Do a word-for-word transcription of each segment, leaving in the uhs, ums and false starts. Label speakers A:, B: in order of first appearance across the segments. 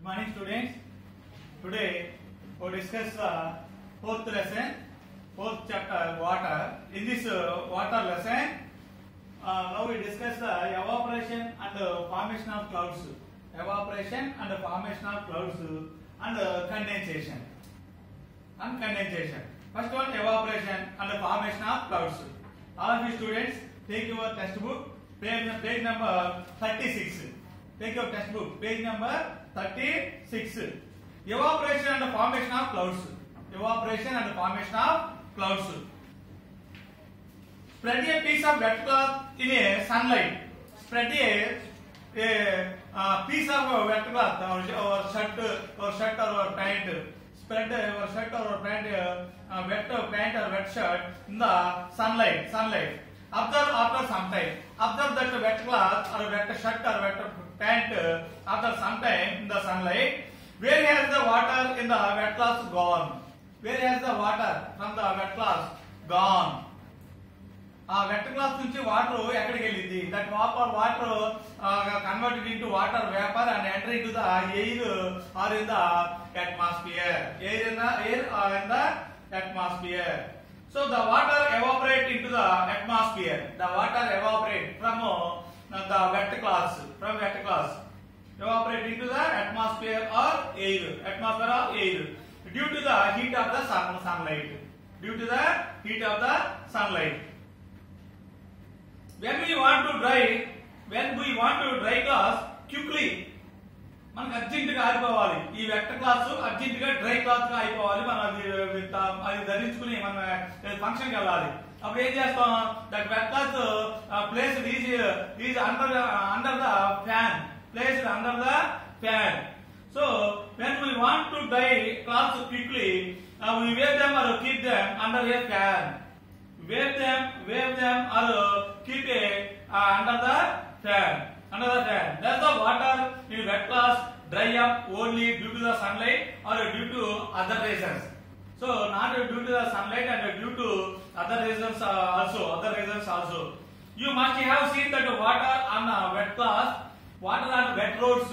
A: morning, students. Today we will discuss the fourth lesson, fourth chapter, water. In this uh, water lesson, uh, now we discuss the evaporation and uh, formation of clouds. Evaporation and the formation of clouds and uh, condensation. And condensation. First one, evaporation and the formation of clouds. All of you students, take your textbook, page, page number thirty-six. Take your textbook, page number thirty-six. Evaporation and the formation of clouds. Evaporation and the formation of clouds. Spread a piece of wet cloth in a sunlight. Spread a, a uh, piece of wet cloth or, or shirt or shirt or pant. Spread your shirt or pant, uh, wet pant or wet shirt in the sunlight. Sunlight. Observe after some time. Observe that wet cloth or wet shirt or wet pant after some time in the sunlight. Where has the water in the wet cloth gone? Where has the water from the wet cloth gone? ఆ wet cloth నుంచి water ఎక్కడికి వెళ్ళింది? That water water converted into water vapour and enter into the air or in the atmosphere. Air in the air or in the atmosphere. So the water evaporate into the atmosphere. The water evaporate from uh, the wet cloths, from wet cloths. Evaporate into the atmosphere or air. Atmosphere or air. Due to the heat of the sun, sunlight. Due to the heat of the sunlight. When we want to dry, when we want to dry cloths quickly, మనకు urgent గా ఆరిపోవాలి. ఈ wet cloth urgent గా dry cloth గా అయిపోవాలి. మనం అది అది ధరించుకుని మనం ఫంక్షన్ కి వెళ్ళాలి. అప్పుడు ఏం చేస్తాం? That wet cloth place is is under under the fan. Place under the fan. So when we want to dry clothes quickly, we wave them or keep them under a fan. Wave them, wave them, or keep it uh, under the fan, under the fan. Does the water in wet cloths dry up only due to the sunlight or due to other reasons? So not due to the sunlight and due to other reasons uh, also, other reasons also. You must have seen that water on uh, wet cloths, water on wet roads.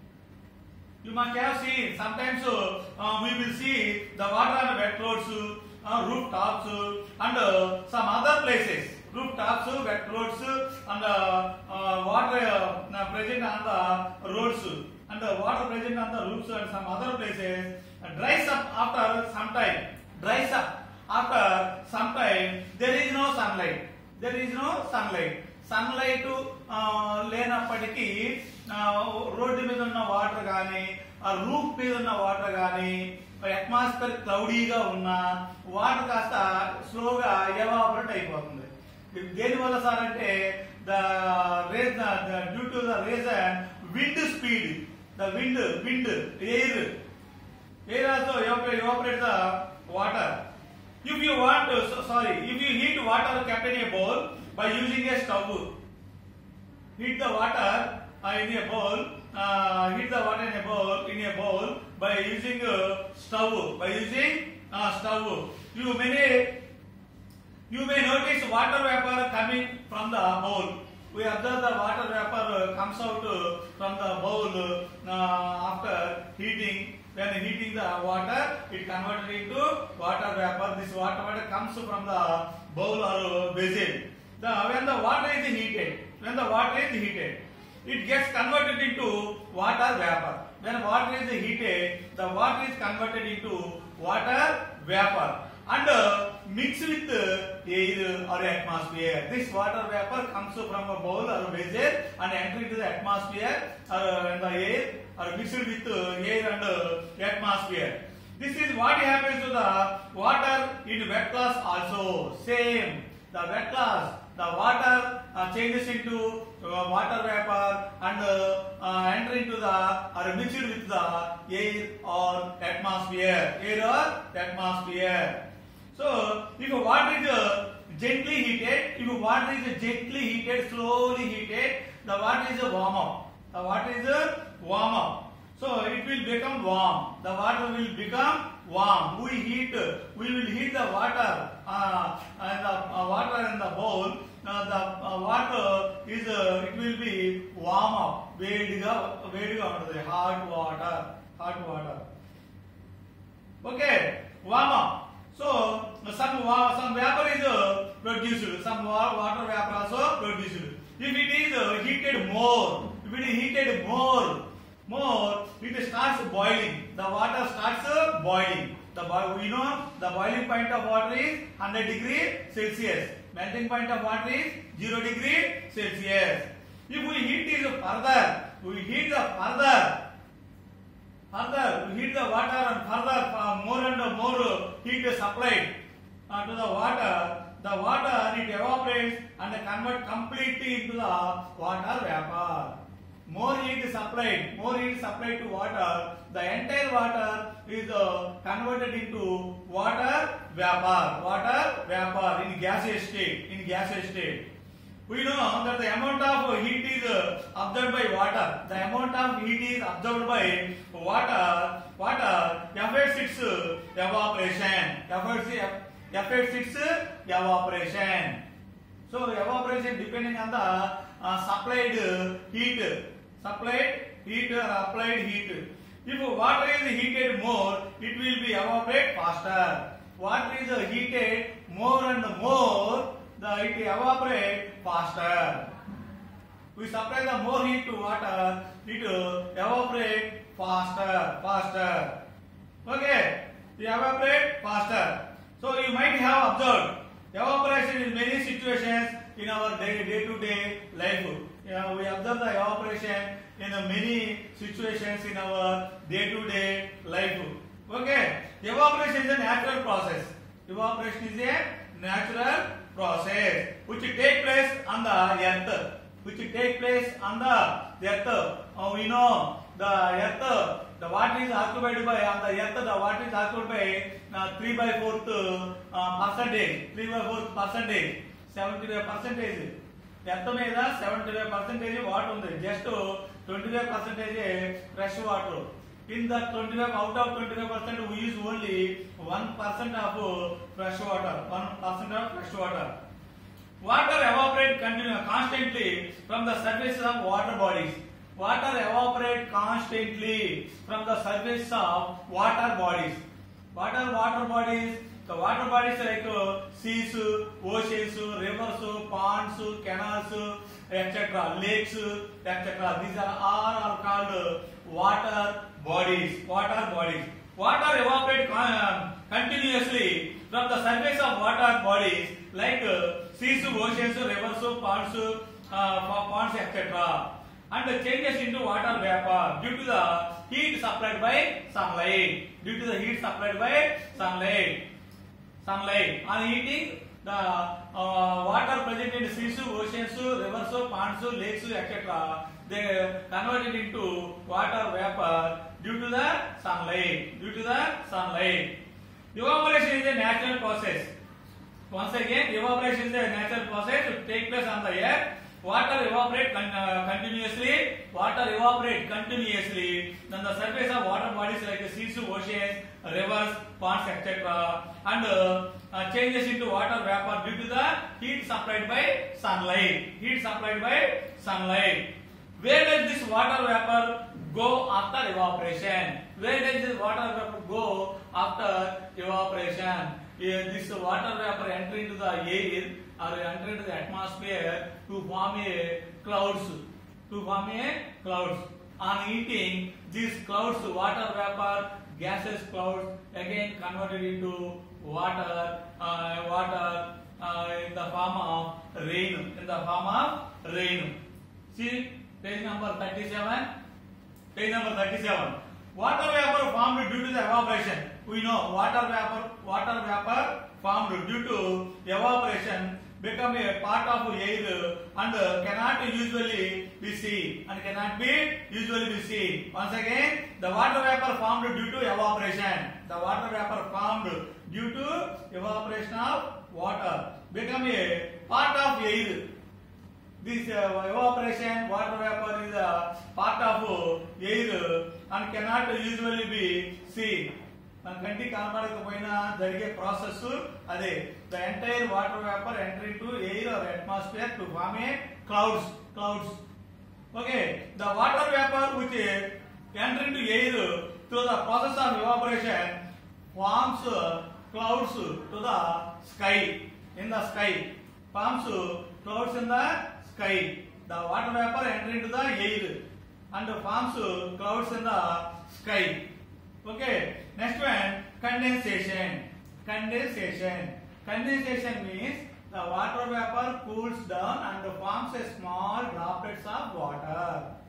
A: You must have seen. Sometimes uh, we will see the water on wet roads. Uh, rooftops uh, and uh, some other places. Rooftops, wet roads, and uh, uh, water uh, present on the roads, and uh, water present on the roofs and some other places. Uh, dries up after some time. Dries up after some time. There is no sunlight. There is no sunlight. Sunlight లేనప్పటికీ రోడ్డు మీద ఉన్న water కానీ ఆ roof మీద ఉన్న water కానీ atmosphere క్లౌడీగా ఉన్న వాటర్ కాస్త స్లోగా ఎవాపరేట్ అయిపోతుంది. దేని వల్ల సార్ అంటే the raise due to the reason wind speed. The wind wind air air also evaporate the water. If you want sorry if you heat water kept in a bowl by using a stove. Heat the water uh, in a bowl. Uh, heat the water in a bowl in a bowl by using a stove. By using a stove, you may you may notice water vapor coming from the bowl. We observe the water vapor comes out from the bowl uh, after heating. When heating the water, it converted into water vapor. This water vapor comes from the bowl or vessel. The when the water is heated, when the water is heated, it gets converted into water vapor. When water is heated, the water is converted into water vapor and uh, mixed with uh, air or atmosphere. This water vapor comes from a bowl or a vessel and enters into the atmosphere or uh, the air or mixed with uh, air and uh, atmosphere. This is what happens to the water in wet cloths also. Same. The wet cloths, the water uh, changes into uh, water vapor and uh, uh, enter into the or mixed with the air or atmosphere. Air or atmosphere. So, if water is uh, gently heated, if water is gently heated, slowly heated, the water is a warm up. The water is a warm up. So, it will become warm. The water will become warm. We heat, we will heat the water, uh, and the uh, water in the bowl. Uh, the uh, water is, uh, it will be warm up. Vediga, vediga under the hot water, hot water. Okay, warm up. So some some vapor is uh, produced, some water vapor also produced. If it is uh, heated more, if it is heated more, more, it starts boiling. The water starts uh, boiling. The boil, we know the boiling point of water is one hundred degree Celsius. Melting point of water is zero degree Celsius. If we heat it further, we heat the further, further, we heat the water and further uh, more and more heat is supplied uh, to the water. The water it evaporates and convert completely into the water vapor. More heat is supplied, more heat is supplied to water. The entire water is uh, converted into water vapor, water vapor in gaseous state, in gaseous state. We know that the amount of heat is uh, absorbed by water. The amount of heat is absorbed by water. Water affects its uh, evaporation. Affects, affects its uh, evaporation. So evaporation depending on the uh, supplied uh, heat, supplied heat or applied heat. If water is heated more, it will be evaporate faster. Water is uh, heated more and more, the it evaporate faster. We supply the more heat to water, it uh, evaporate faster, faster. Okay, it evaporate faster. So you might have observed evaporation in many situations in our day, day-to-day life. You know, we observe the evaporation in many situations in our day-to-day life. Okay, evaporation is a natural process. Evaporation is a natural process which take place on the earth. Which take place on the earth. Uh, we know the earth. The water is occupied by on the earth. The water is occupied by uh, three by fourth uh, percentage. Three by fourth percentage. Seventy-five percentage. Earth meeda seventy-five percentage water undi. Just twenty-five percentage fresh water. In the twenty-five out of twenty-five percent we use only one percent of fresh water. One percent of fresh water. Water evaporates continuously, constantly from the surface of water bodies. Water evaporates constantly from the surface of water bodies. Water water bodies. The water bodies like uh, seas, oceans, rivers, ponds, canals, et cetera, lakes, et cetera. These are all are called water bodies. Water bodies. Water evaporates uh, continuously from the surface of water bodies like uh, seas, oceans, rivers, ponds, uh, ponds, et cetera. And changes into water vapor due to the heat supplied by sunlight. Due to the heat supplied by sunlight. Sunlight. On heating, the uh, water present in seas, oceans, rivers, ponds, lakes, et cetera. They convert it into water vapor due to the sunlight. Due to the sunlight. Evaporation is a natural process. Once again, evaporation is a natural process to take place on the earth. Water evaporates con uh, continuously. Water evaporates continuously. Then the surface of water bodies like seas, oceans, rivers, ponds, et cetera. And uh, uh, changes into water vapor due to the heat supplied by sunlight. Heat supplied by sunlight. Where does this water vapor go after evaporation? Where does this water vapor go after evaporation? Uh, this water vapor enter into the air or enter into the atmosphere to form a clouds. To form a clouds. On heating, these clouds, water vapor, gaseous clouds, again converted into water, uh, water uh, in the form of rain. In the form of rain. See, page number thirty-seven. Page number thirty-seven. Water vapor formed due to the evaporation. We know water vapor, water vapor formed due to evaporation become a part of air and cannot usually be seen and cannot be usually be seen. Once again, the water vapor formed due to evaporation. The water vapor formed due to evaporation of water become a part of air. This uh, evaporation, water vapor is a part of air and cannot usually be seen. మన కంటికి కనబడకపోయినా జరిగే process అదే. The entire water vapour enter into air or atmosphere to form a clouds clouds okay. The water vapour which enter into air through the process of evaporation forms clouds to the sky. In the sky forms clouds in the sky. The water vapor enter into the air and forms clouds in the sky. Okay, next one, condensation. Condensation condensation means the water vapor cools down and forms a small droplets of water.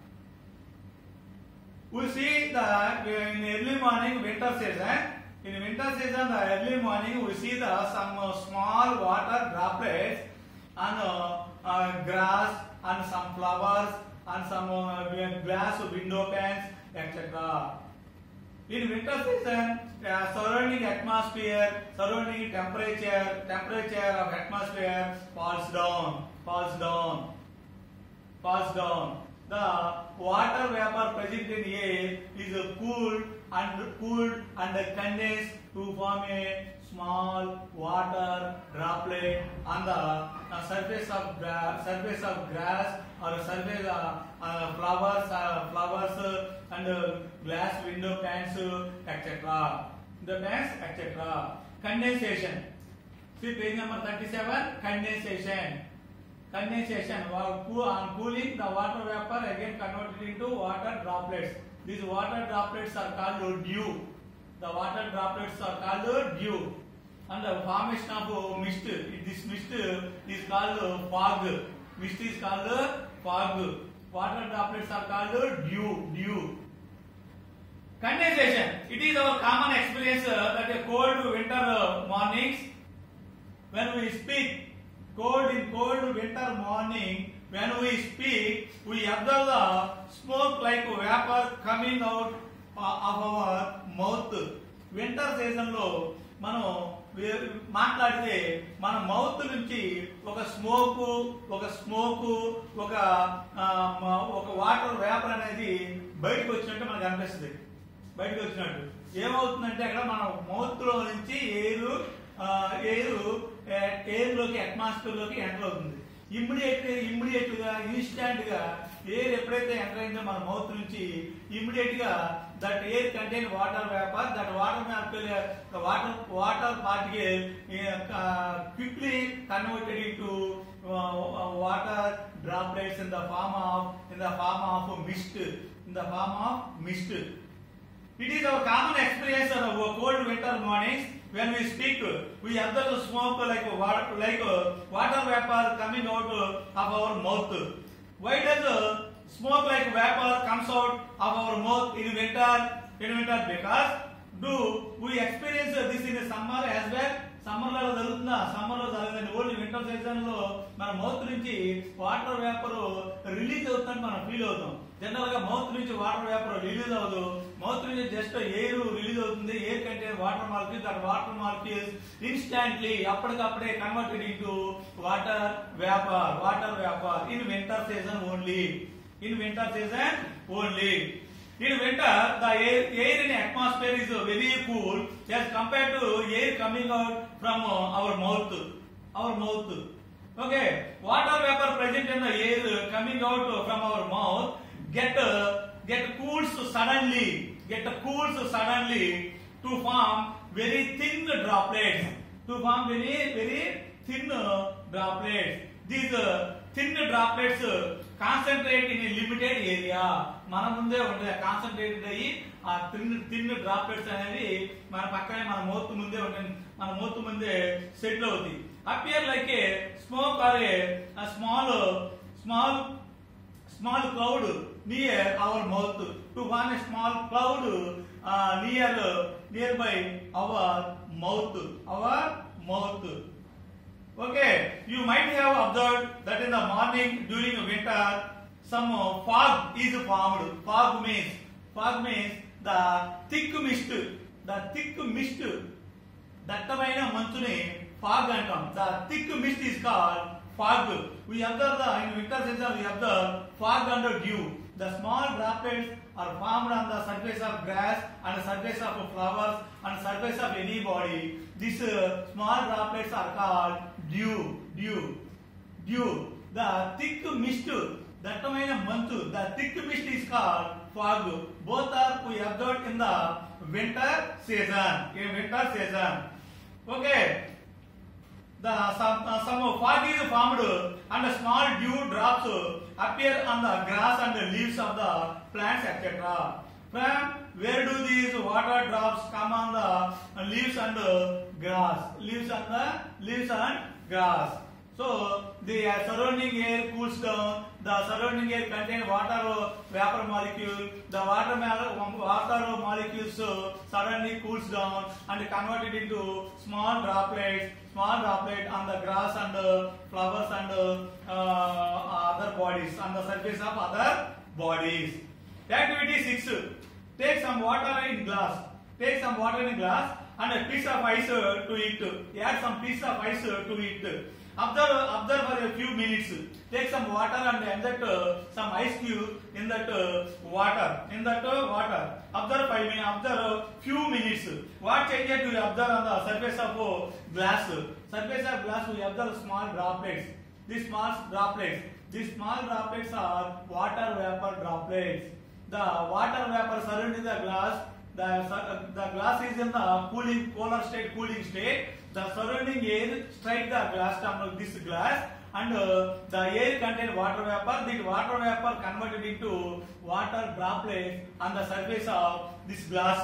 A: We see that in early morning winter season. In winter season, the early morning we see the some uh, small water droplets on uh, uh, grass, on some flowers, on some uh, glass window panes, et cetera. In winter season, uh, surrounding atmosphere, surrounding temperature, temperature of atmosphere falls down, falls down, falls down. The water vapor present in air is uh, cooled and cooled and condensed to form a small water droplet on the uh, surface of gra- surface of grass or surface of uh, uh, flowers, uh, flowers uh, and uh, glass window panes, uh, et cetera. The panes, et cetera. Condensation. See page number thirty-seven. Condensation. Condensation. While cool, on cooling, the water vapor again converted into water droplets. These water droplets are called dew. The water droplets are called dew. And the formation of mist. This mist is called fog. Mist is called fog. Water droplets are called dew. Dew. Condensation. It is our common experience that a cold winter mornings, when we speak, cold in cold winter morning, when we speak, we observe the smoke like vapor coming out of our mouth. Winter season లో మనం మాట్లాడితే మన mouth నుంచి ఒక smoke ఒక smoke ఒక ఒక water vapour అనేది బయటకు వచ్చినట్టు మనకు అనిపిస్తుంది. బయటకు వచ్చినట్టు ఏమవుతుందంటే అక్కడ మన మౌత్ లో నుంచి ఎయిర్ ఎయిర్ ఎయిర్ లోకి అట్మాస్ఫియర్ లోకి ఎంటర్ అవుతుంది. ఇమ్మీడియట్ ఇమ్మీడియట్ గా ఇన్స్టాంట్ గా ఎయిర్ ఎప్పుడైతే ఎంటర్ అయిందో మన మౌత్ నుంచి ఇమ్మీడియట్ గా that air contain water vapour. That water vapour water water particle quickly converted into water droplets in the form of in the form of mist in the form of mist. It is our common experience of cold winter mornings. When we speak, we observe the smoke like water, like water vapor coming out of our mouth. Why does smoke like vapor comes out of our mouth in winter? In winter, because do we experience this in summer as well? Summer లో జరుగుతుందా? Summer లో జరగదండి. Only winter season లో మన mouth నుంచి water vapour release అవుతుందని మనం feel అవుతాం. జనరల్ గా మౌత్ నుంచి వాటర్ వేపర్ రిలీజ్ అవ్వదు. మౌత్ నుంచి జస్ట్ ఎయిర్ రిలీజ్ అవుతుంది. ఎయిర్ కంటే water molecules, that water molecules instantly అప్పటికప్పుడే converted into water vapour. Water vapour in winter season only. In winter season only. In winter, the air, air in atmosphere is very cool as compared to air coming out from uh, our mouth. Our mouth. Okay. Water vapor present in the air coming out from our mouth get uh, get cools suddenly. Get cools suddenly to form very thin droplets. To form very very thin uh, droplets. These uh, thin droplets uh, concentrate in a limited area. మన ముందే ఉంటుంది concentrated అయ్యి ఆ thin thin droplets అనేవి మన పక్కనే మన mouth ముందే ఉంటుంది. మన మౌత్ ముందే సెటిల్ అవుతాయి. Appear like a smoke or a small small small cloud near our mouth. To form a small cloud near near by our mouth. Our mouth. Okay, you might have observed that in the morning during winter some uh, fog is formed. Fog means fog means the thick mist. The thick mist. దట్టమైన మంచుని fog అంటాం. The thick mist is called fog. We observe the in winter season we observe fog under dew. The small droplets are formed on the surface of grass and surface of flowers and surface of any body. These uh, small droplets are called dew. Dew. Dew. The thick mist, dattamaina mantu, the thick mist is called fog. Both are we observed in the winter season. In winter season. Okay. The some, uh, some fog is formed and small dew drops appear on the grass and the leaves of the plants, et cetera. From where do these water drops come on the leaves and grass? Leaves and the leaves and grass. So the uh, surrounding air cools down. The surrounding air contains water vapor molecule. The water water molecules suddenly cools down and converted into small droplets. Small droplet on the grass and uh, flowers and uh, uh, other bodies on the surface of other bodies. Activity six. Take some water in glass. Take some water in glass and a piece of ice uh, to it. Add some piece of ice uh, to it. Observe, observe for a few minutes. Take some water and inject uh, some ice cube in that uh, water. In that uh, water. Observe five minutes. Observe few minutes. What changes do you observe on the surface of uh, glass? Surface of glass we observe small droplets. These small droplets. These small droplets are water vapor droplets. The water vapor surrounding the glass. The, uh, the glass is in the cooling, polar state, cooling state. The surrounding air strike the glass terminal, this glass, and uh, the air contains water vapor. The water vapor converted into water droplets on the surface of this glass.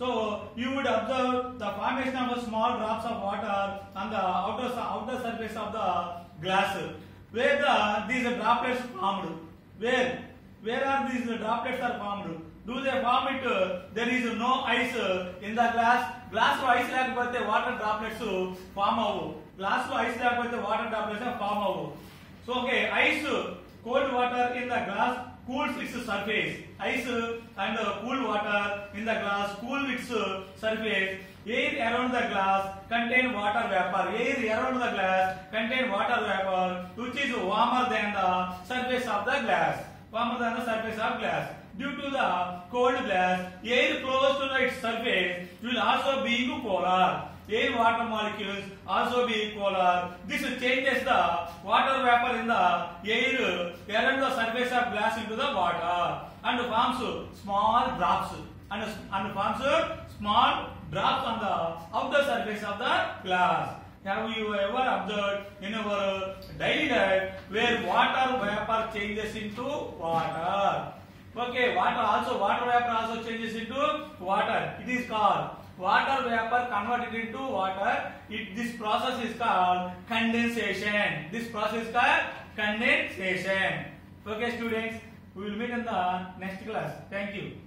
A: So you would observe the formation of small drops of water on the outer outer surface of the glass. Where the these droplets formed? Where where are these droplets are formed? Do they form it? Uh, there is no ice uh, in the glass. Glass lo ice lekapothe water droplets uh, form avu. Glass lo ice lekapothe water droplets form avu. So okay, ice, uh, cold water in the glass cools its surface. Ice uh, and uh, cool water in the glass cool its uh, surface. Air around the glass contain water vapor. Air around the glass contain water vapor, which is warmer than the surface of the glass. Warmer than the surface of glass. Due to the cold glass, air close to its surface will also be polar. Air water molecules also be polar. This changes the water vapor in the air around the surface of glass into the water and forms small drops and, and forms small drops on the outer surface of the glass. Have you ever observed in our daily life where water vapor changes into water? Okay, water also, water vapor also changes into water. It is called water vapor converted into water. It, this process is called condensation. This process is called condensation. Okay, students, we will meet in the next class. Thank you.